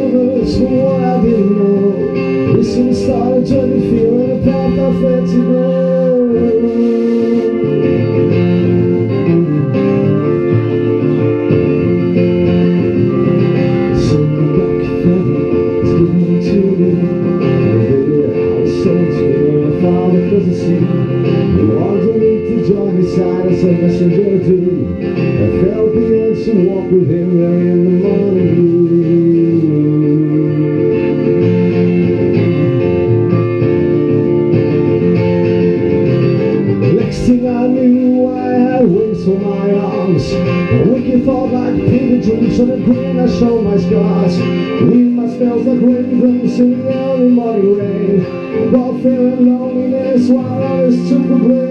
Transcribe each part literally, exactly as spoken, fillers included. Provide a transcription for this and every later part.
rumors from what I didn't know. This one started turning fear and a path I fled to go. Side as a messenger do. I felt the urge to walk with him there in the morning blue. Next thing I knew, I had wings for my arms. A wicked thought like painted dreams on a grin. I showed my scars. Leave my spells like raindrops in the early morning rain. About fear and loneliness while others took the blame.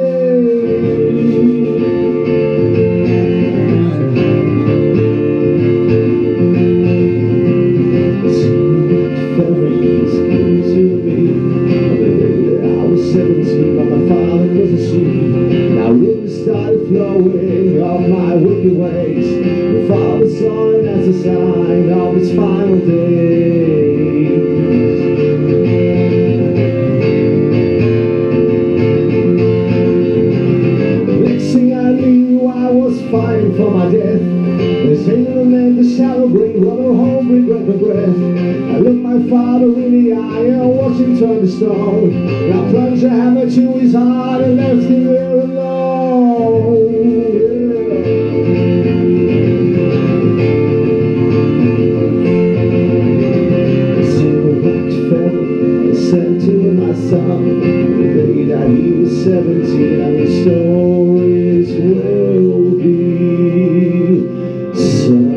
Started flowing off my wicked ways. The Father saw it as a sign of his final days. Next thing I knew, I was fighting for my death. This angel man, the shallow grave, run home, regret the breath. I looked my father in the eye and watched him turn to stone. I plunged a hammer to his heart and left him there alone. The day that he was seventeen and the stories will be sung.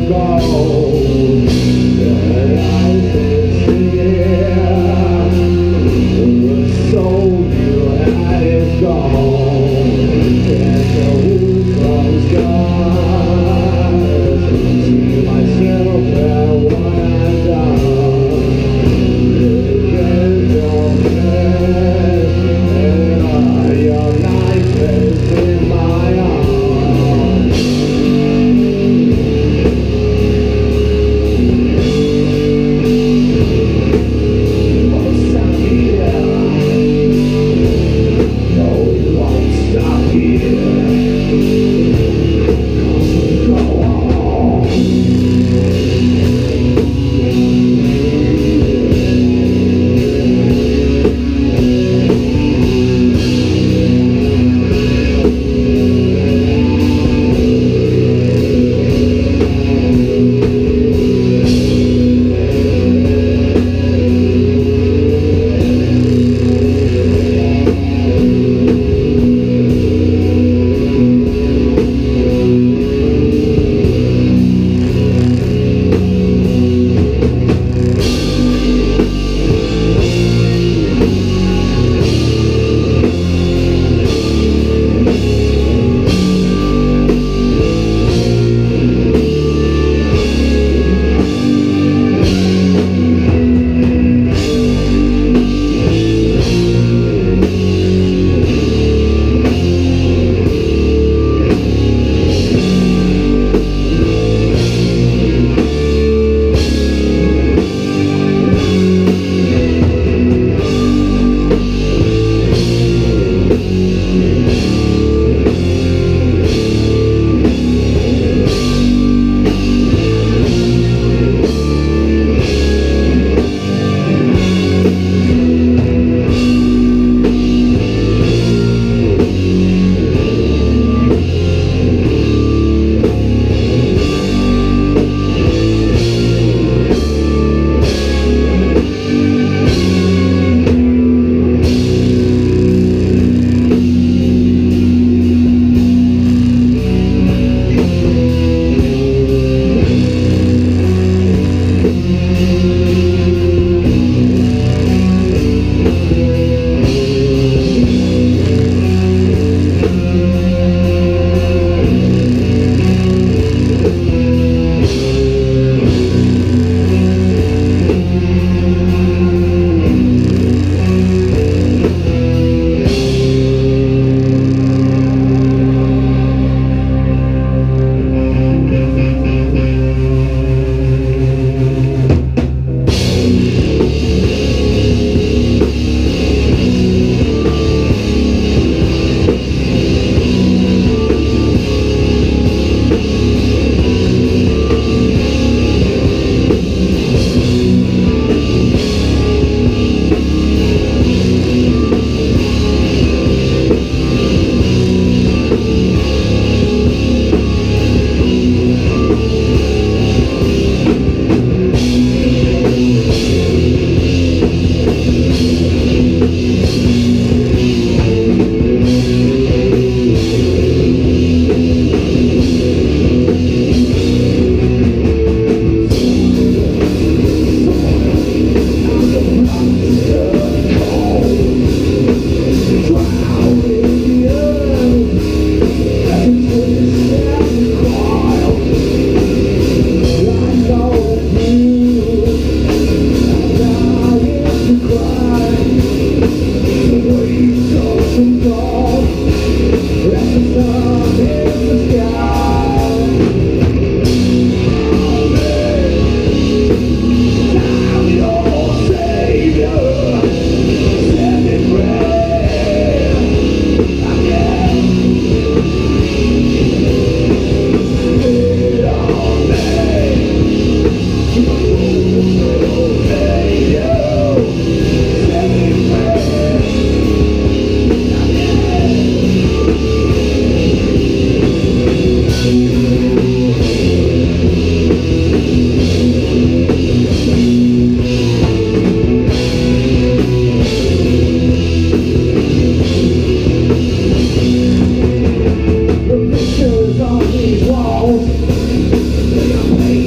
on these walls.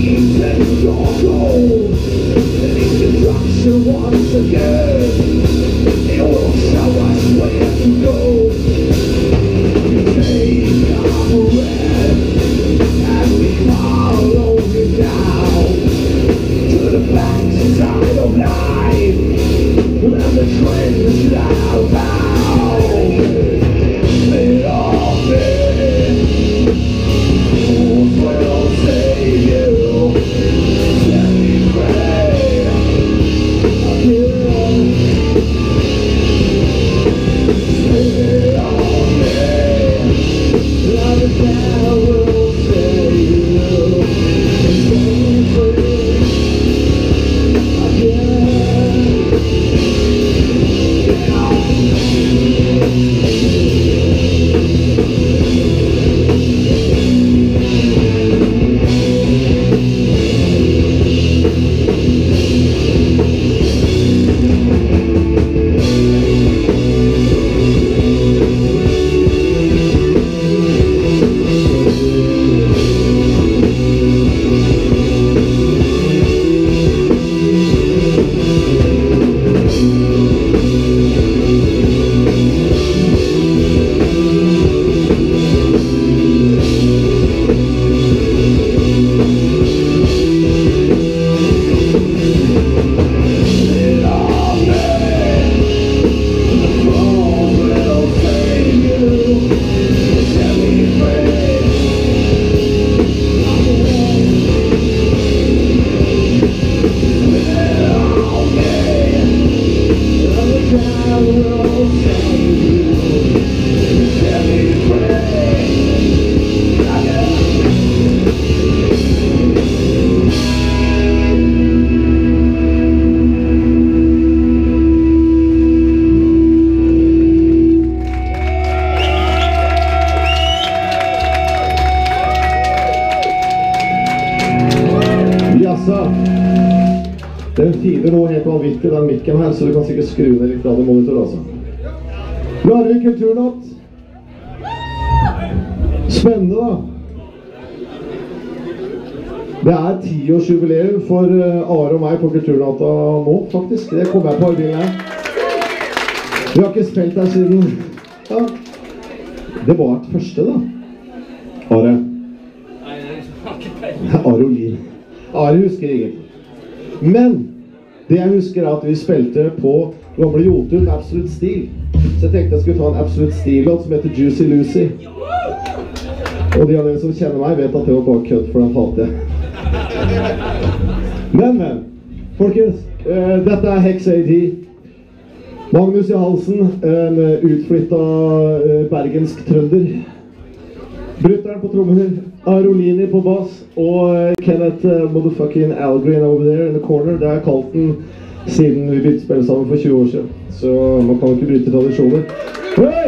once again. It will show us where to go. Take our breath as we follow you down to the backside of life, and the trains that are bound. It all fits. Fools will save you. Let me pray again. Spit on me. Love is that will save you. Set me free again. Den filer noe helt vanvittig, den mikken her, så du kan sikkert skru ned litt radiomonitor også. Nå er det kulturnatt. Spennende da. Det er tiårsjubileum for Are og meg på kulturnatta nå, faktisk. Det kom jeg på i bilen her. Vi har ikke spilt der siden... Ja. Det var et første da. Are. Nei, det var ikke peiling. Are Olin. Are husker ikke. Men det jeg husker er at vi spilte på gamle Jotun Absolute Steel. Så jeg tenkte jeg skulle ta en Absolute Steel-låt som heter Juicy Lucy. Og de av dere som kjenner meg vet at det var bare kødd, for den hater jeg. Men, men, folkens, uh, dette er Hex A D. Magnus i halsen, en utflyttet uh, bergensk trønder. Brutteren på trommer, Arolini på bass, og Kenneth uh, motherfucking Algreen over there in the corner. Det har jeg kalt den siden vi begynte å spille sammen for tjue år siden. Så man kan ikke bryte tradisjoner. Hei!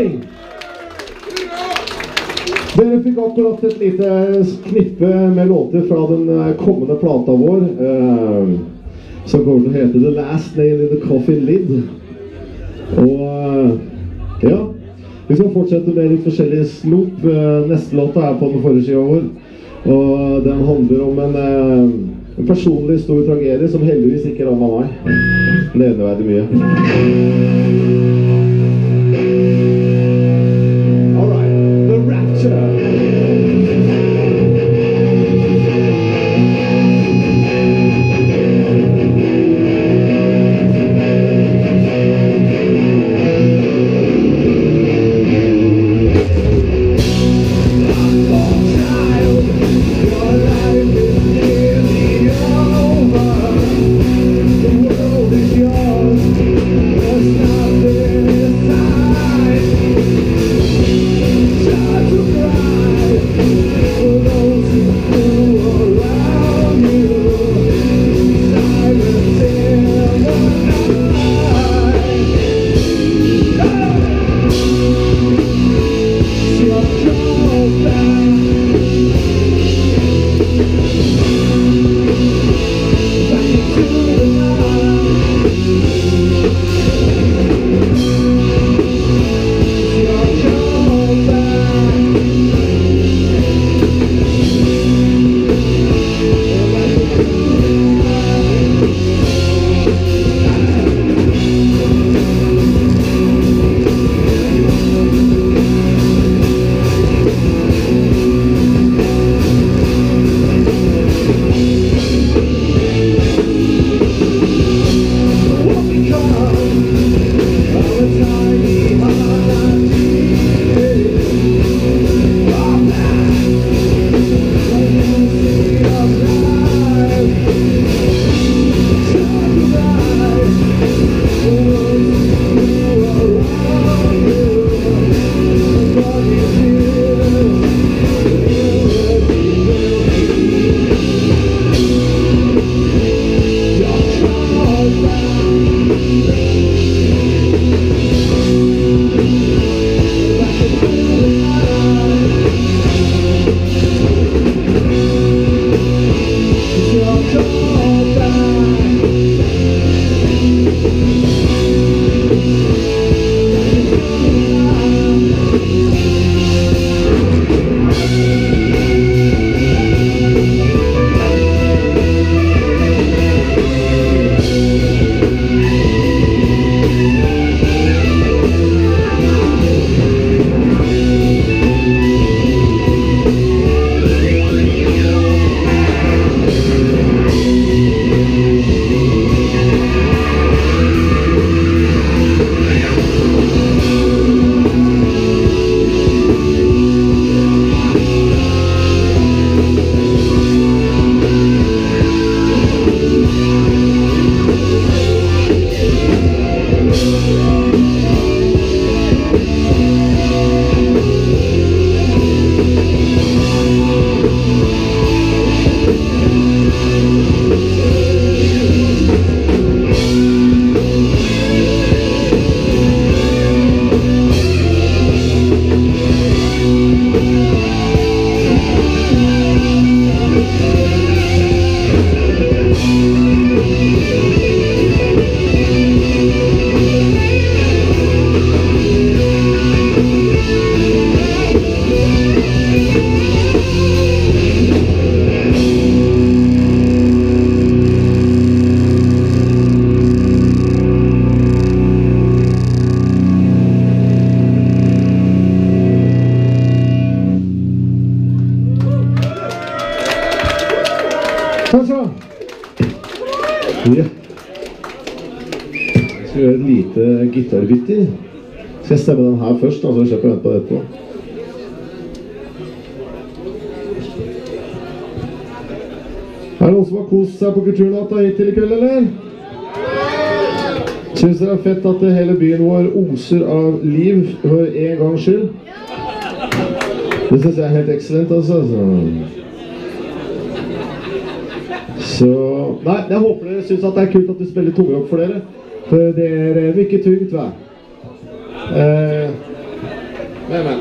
Dere fikk akkurat et lite knippe med låter fra den kommende plata vår, uh, som kommer til å hete The Last Nail in the Coffin Lid. Og uh, ja, vi skal fortsette med litt forskjellige slop. Neste låta er på den forrige siden vår, og den handler om en, en personlig stor tragedie som heldigvis ikke rammer meg. Det nevneverdig mye. Alright, The Rapture. There's nothing Takk skal du ha. Ja. Jeg skal gjøre et lite gitarbytte. Skal jeg stemme den her først, da, så slipper jeg vente på det etterpå. Er det noen som har kost seg på kulturnatta hittil i kveld, eller? Synes dere det er fett at hele byen vår oser av liv for en gangs skyld? Det synes jeg er helt excellent, altså. Så, nei, jeg håper dere synes at det er kult at vi spiller tungrock for dere. For det er mye tungt, hva? Eh, men, men.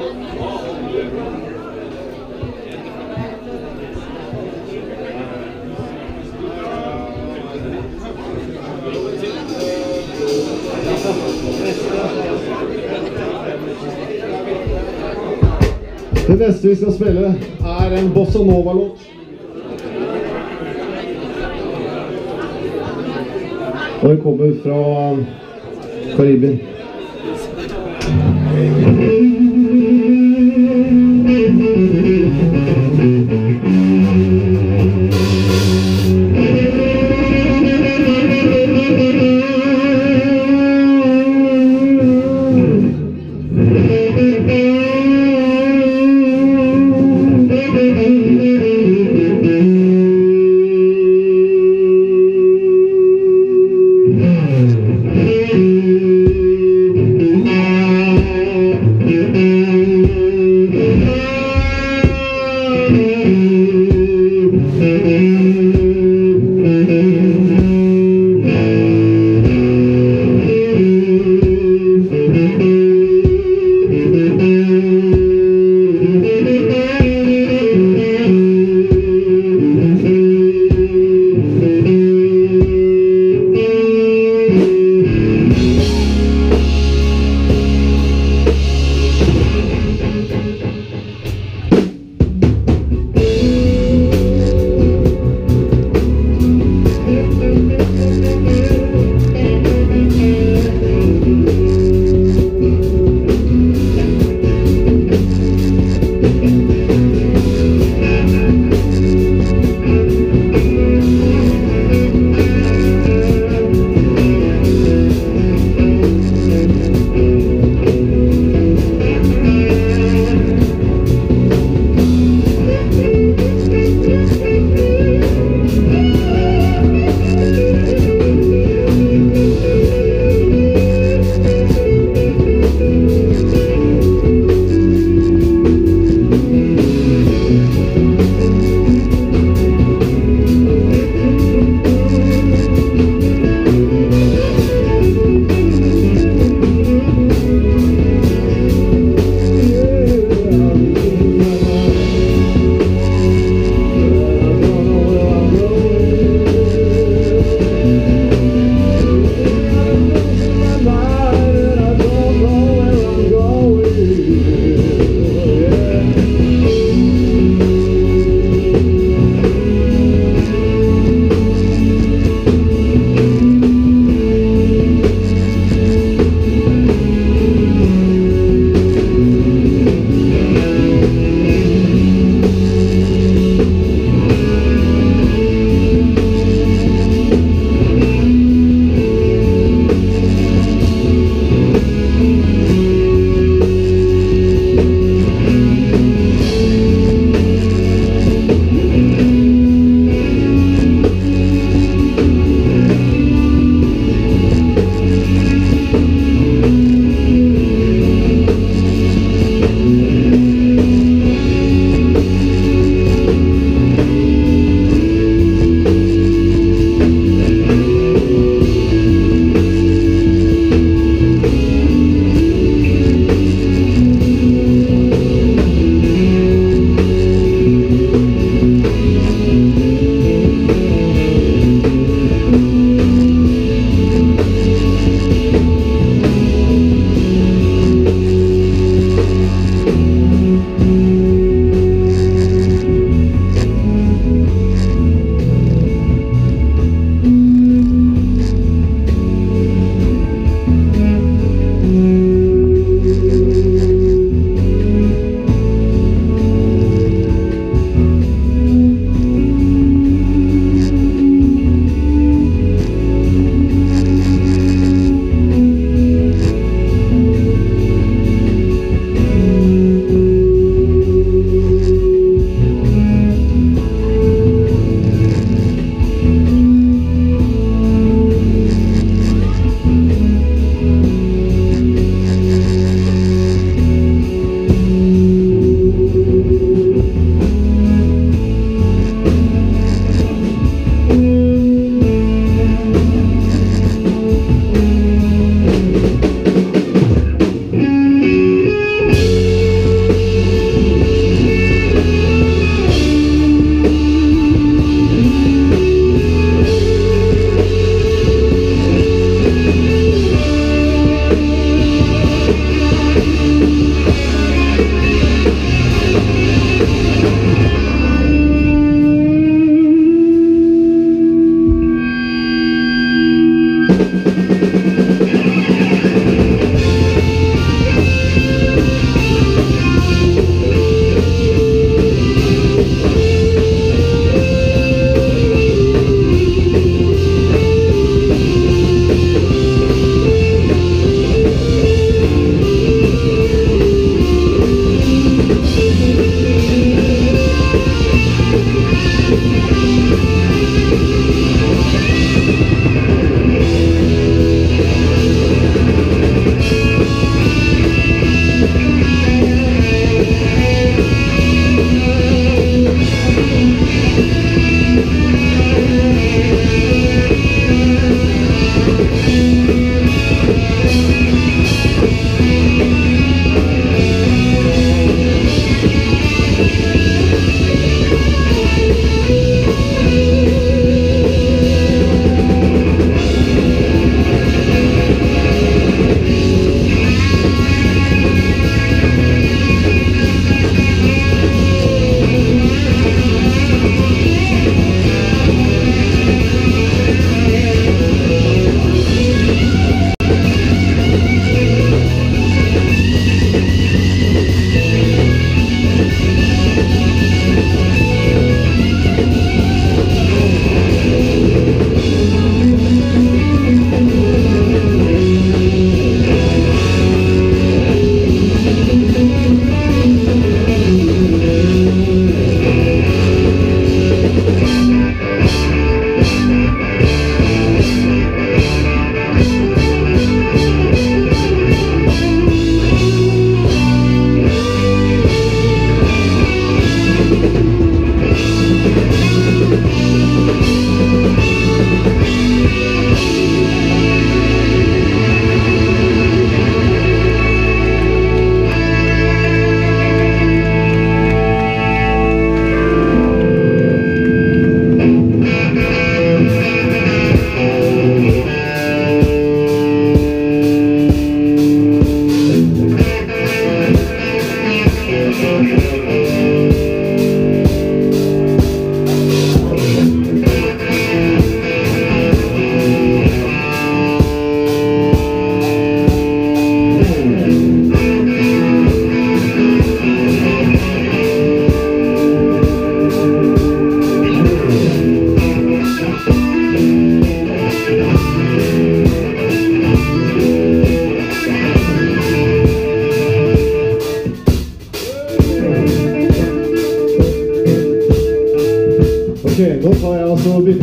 Det neste vi skal spille er en bossa nova-låt. Og den kommer fra Karibien.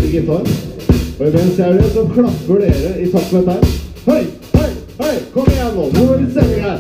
spiller gitar. Og mens jeg gjør det, så klapper dere i takt med dette. Hei, hei, hei, kom igjen nå, nå er det litt stemning her.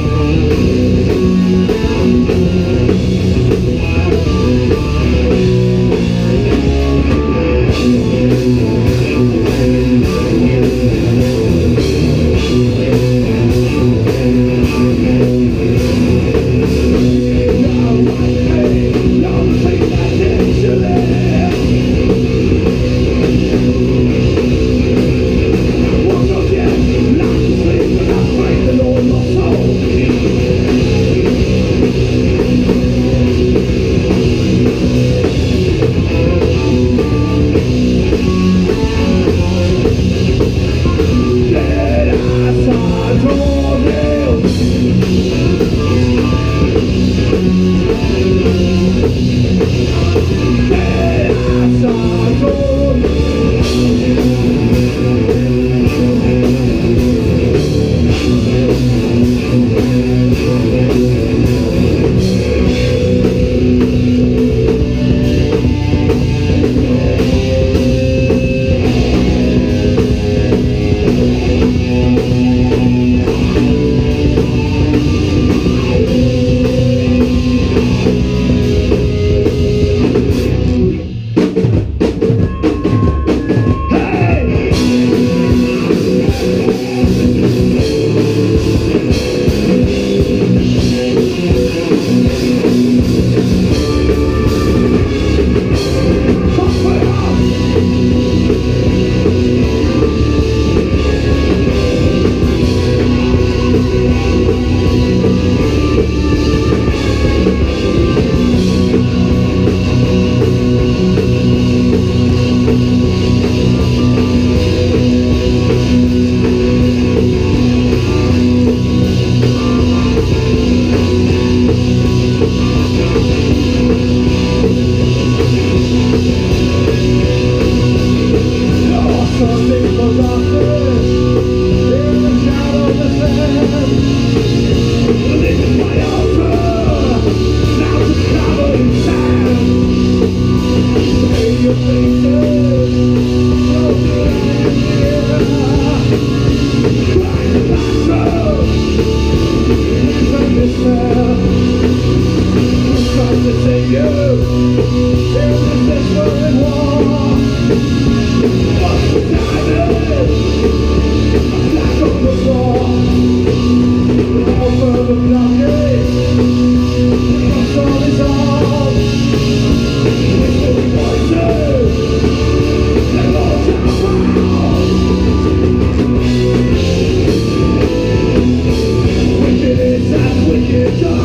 Wicked is as wicked does.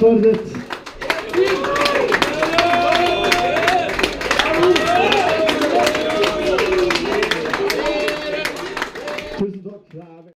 ordet. Tusen takk.